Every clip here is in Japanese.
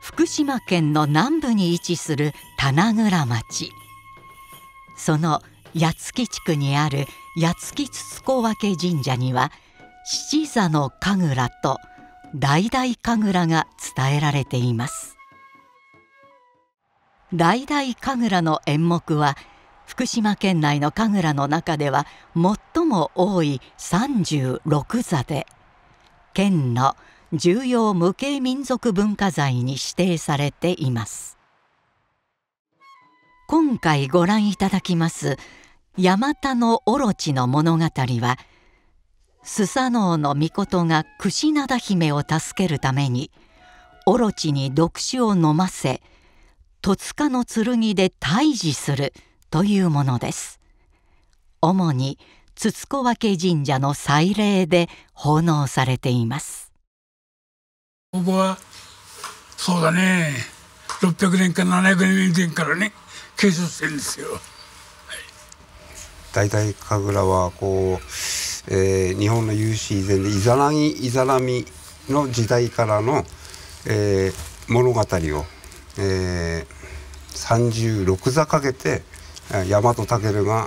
福島県の南部に位置する棚倉町。その八月地区にある八月筒子分神社には七座の神楽と大々神楽が伝えられています。大々神楽の演目は福島県内の神楽の中では最も多い36座で、県の重要無形民俗文化財に指定されています。今回ご覧いただきますヤマタノオロチの物語は、スサノオノミコトが櫛灘姫を助けるためにオロチに毒酒を飲ませ、戸塚の剣で退治するというものです。主に筒子分神社の祭礼で奉納されています。 ここはそうだね、600年か700年前からね継承してるんですよ。 大々神楽は日本の有史以前でイザナミの時代からの、物語を、36座かけて大和武が、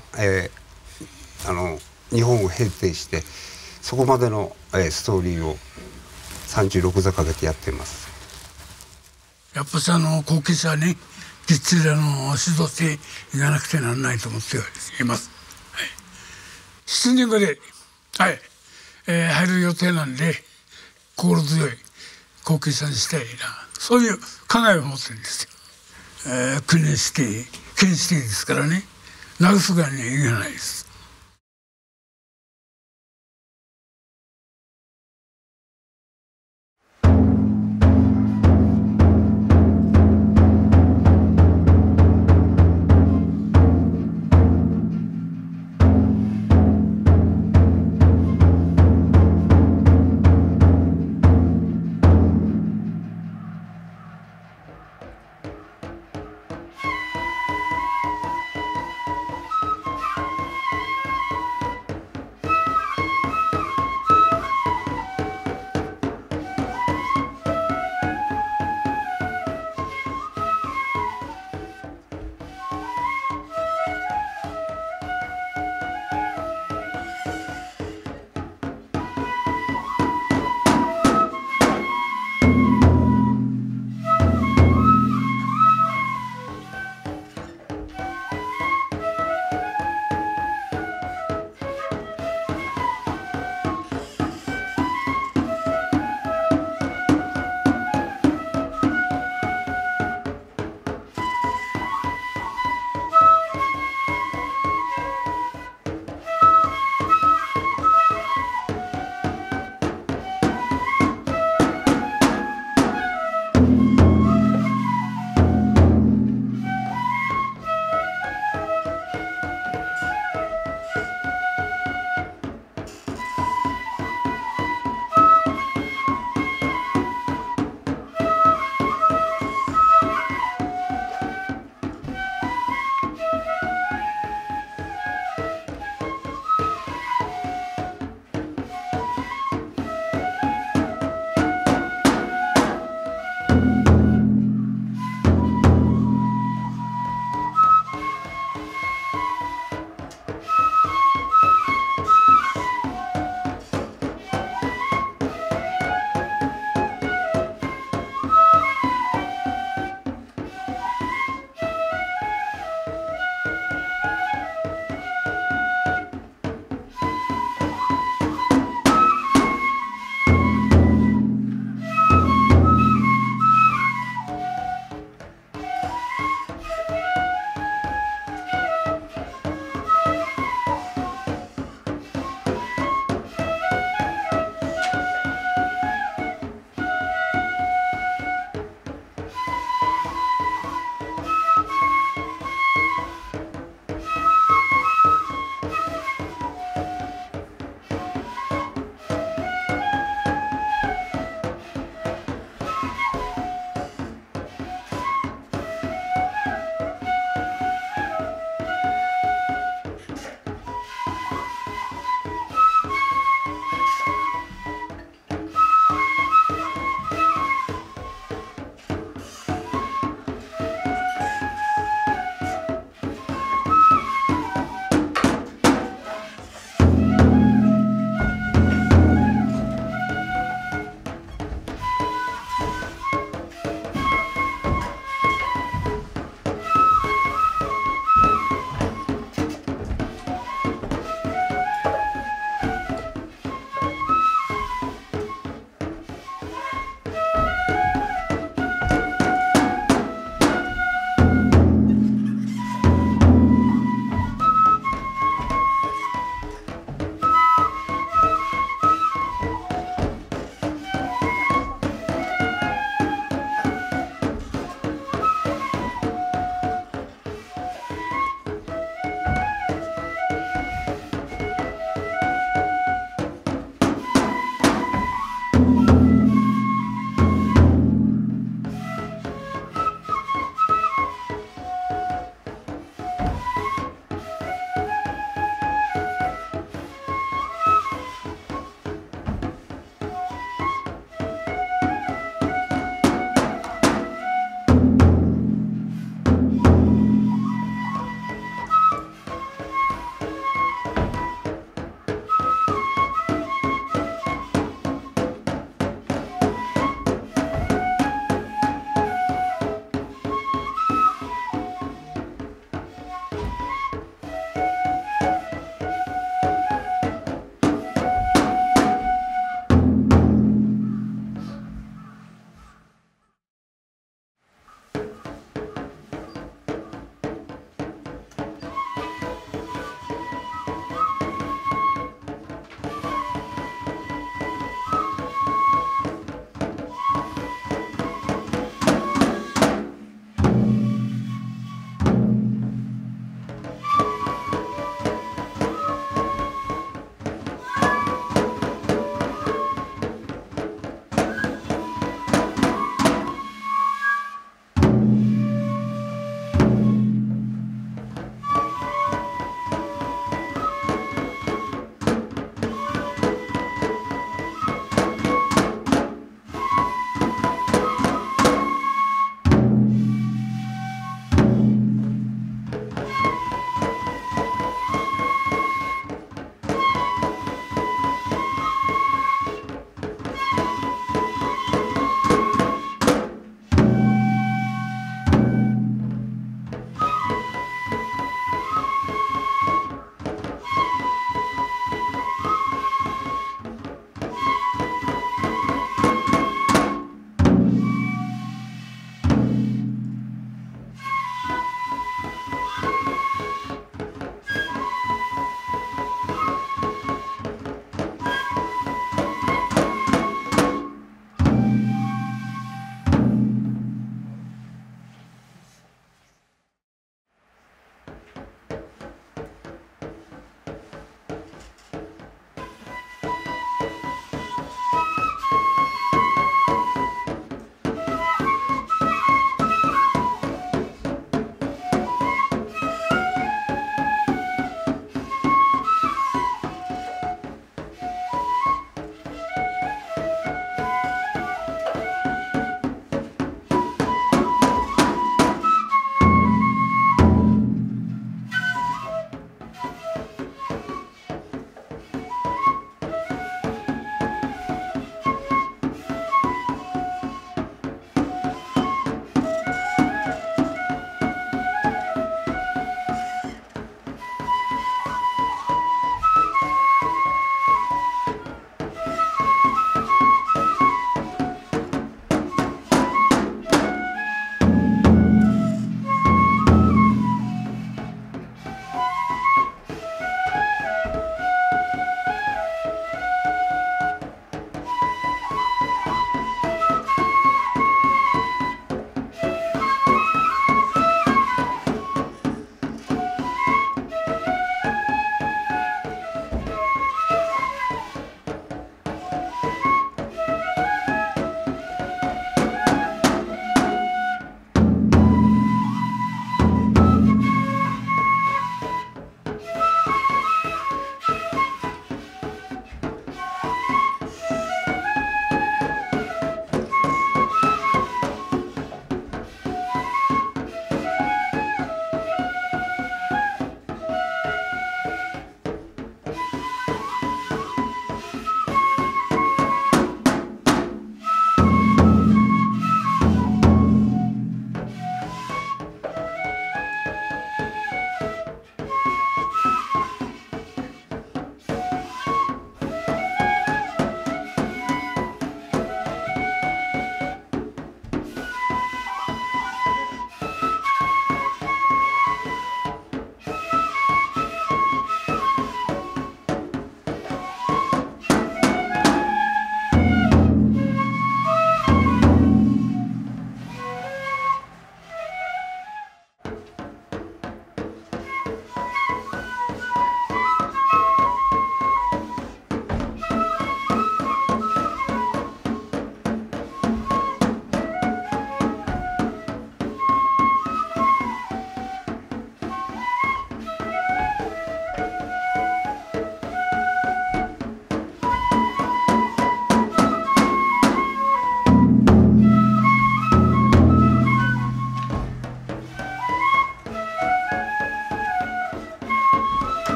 日本を平定してそこまでの、ストーリーを36座かけてやっています。 やっぱし後継者はね、実地で指導していかなくてならないと思っています。はい、7年後で、入る予定なんで、心強い後継者にしたいな、そういう考えを持ってるんですよ。国指定、県指定ですからね、流す側にはいけないです。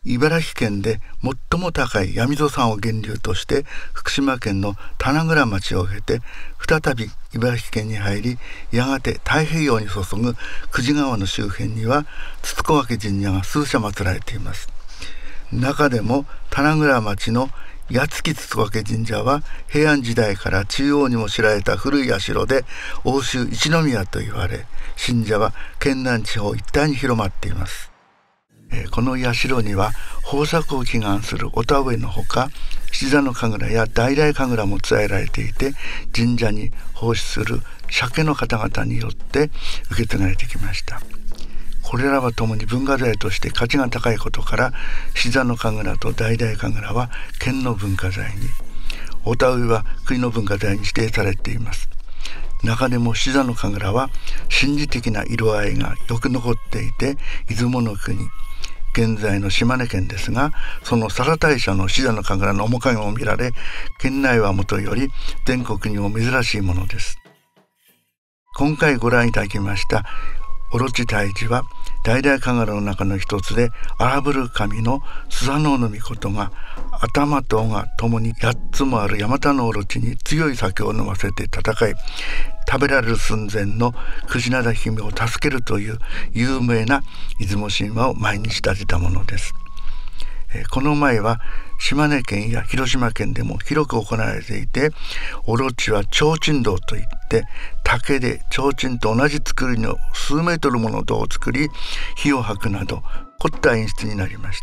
茨城県で最も高い闇戸山を源流として福島県の棚倉町を経て再び茨城県に入り、やがて太平洋に注ぐ久慈川の周辺には筒子分神社が数社祀られています。中でも棚倉町の八月筒子分神社は平安時代から中央にも知られた古い社で奥州一宮と言われ、信者は県南地方一帯に広まっています。この社には豊作を祈願するお田植えのほか、七座の神楽や大々神楽も伝えられていて、神社に奉仕する鮭の方々によって受け継がれてきました。これらはともに文化財として価値が高いことから、七座の神楽と大々神楽は県の文化財に、お田植えは国の文化財に指定されています。中でも七座の神楽は神事的な色合いがよく残っていて、出雲の国、現在の島根県ですが、その佐賀大社の七座の神楽の面影も見られ、県内はもとより全国にも珍しいものです。今回ご覧いただきましたオロチ退治は大々神楽の中の一つで、荒ぶる神のスサノオノミコトが頭と尾がともに8つもあるヤマタノオロチに強い酒を飲ませて戦い、食べられる寸前のクジナダ姫を助けるという有名な出雲神話を前に仕立てたものです。この舞は島根県や広島県でも広く行われていて、オロチは提灯銅といって竹で提灯と同じ作りの数メートルもの銅を作り、火を吐くなど凝った演出になりました。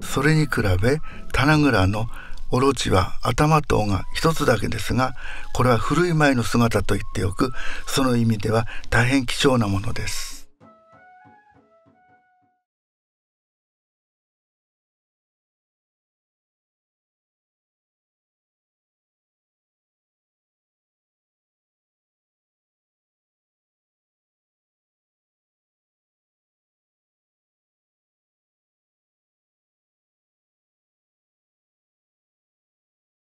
それに比べ棚倉のオロチは頭と尾が一つだけですが、これは古い舞の姿と言ってよく、その意味では大変貴重なものです。